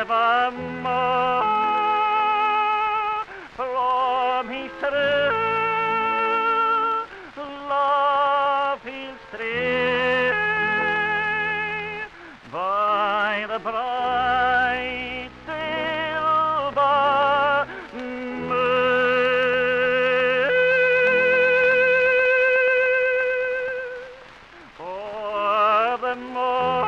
nevermore from his true love he'll stray by the bright silver moon. For the morn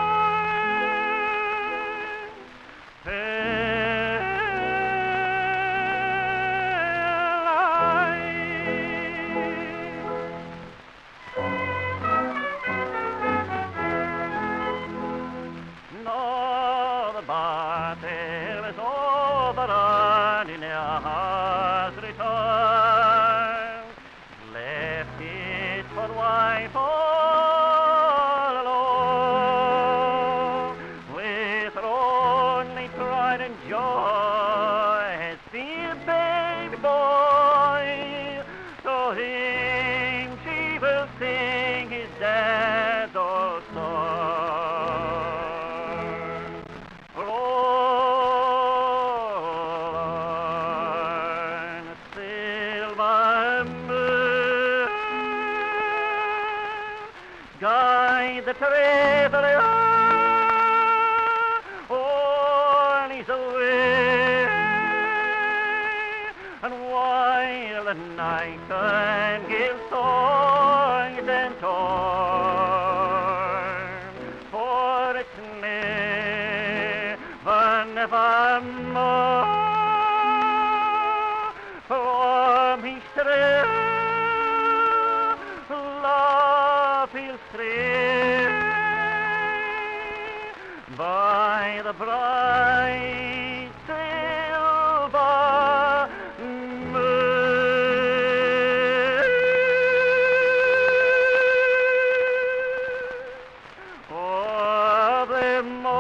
battle is over and he has returned, left his poor wife all alone, with her only pride and joy as the baby boy. To him she will sing his dead old song. Guide the traveler on his way, and while the night can give songs and torn, for it's nevermore from his true love he'll stray by the bright silver moon. Oh, the